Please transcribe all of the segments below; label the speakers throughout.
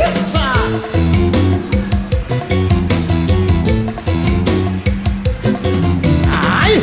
Speaker 1: isso! Ai!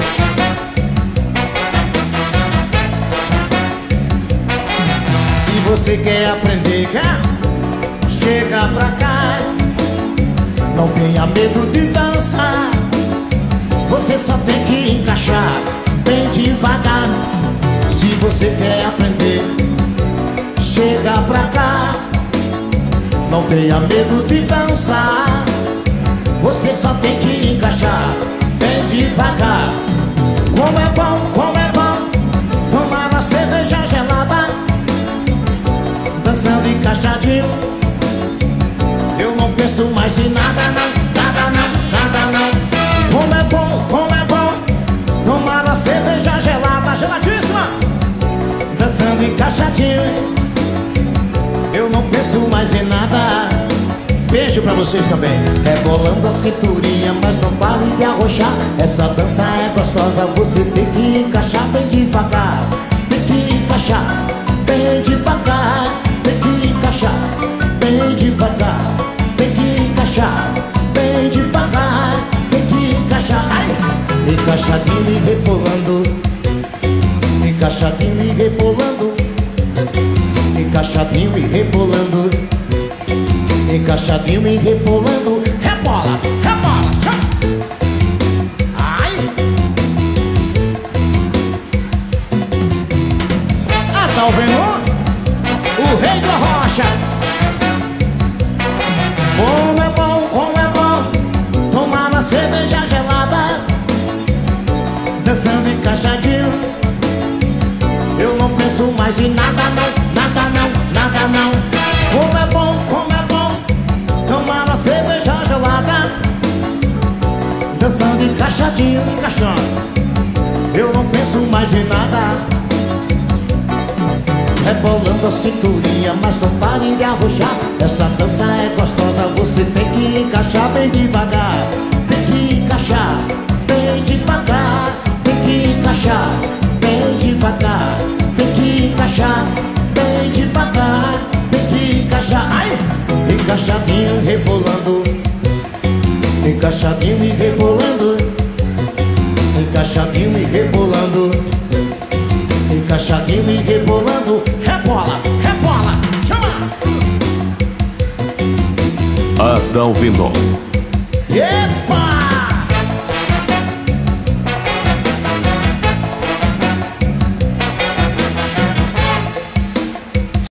Speaker 1: Se você quer aprender, chega pra cá. Não tenha medo de dançar. Você só tem que encaixar bem devagar. Se você quer aprender, chega pra cá. Não tenha medo de dançar. Você só tem que encaixar bem devagar. Como é bom tomar uma cerveja gelada, dançando encaixadinho. Eu não penso mais em nada não, nada não, nada não. Como é bom tomar uma cerveja gelada, geladíssima, dançando encaixadinho. Eu não penso mais em nada. Beijo pra vocês também. Rebolando a cinturinha, mas não pare de arrochar. Essa dança é gostosa, você tem que encaixar bem devagar. Tem que encaixar bem devagar. Tem que encaixar bem devagar. Tem que encaixar bem devagar. Tem que encaixar, ai! Encaixadinho e rebolando. Encaixadinho e rebolando. Encaixadinho e rebolando. Encaixadinho e rebolando. Rebola, rebola, chama! Ai! Ah, tá ouvindo? O rei da rocha. Como é bom tomar uma cerveja gelada, dançando encaixadinho. Eu não penso mais em nada não, nada não, nada não. Como é bom tomar uma cerveja gelada, dançando encaixadinho, encaixando. Eu não penso mais em nada. Rebolando a cinturinha, mas não pare de arrochar. Essa dança é gostosa, você tem que encaixar bem devagar. Tem que encaixar bem devagar. Tem que encaixar bem devagar. Tem que encaixar bem devagar. Tem que encaixar, ai! Encaixadinho e rebolando. Encaixadinho e rebolando. Encaixadinho e rebolando. Encaixadinho e rebolando. Rebola, rebola, chama!
Speaker 2: Adalvino.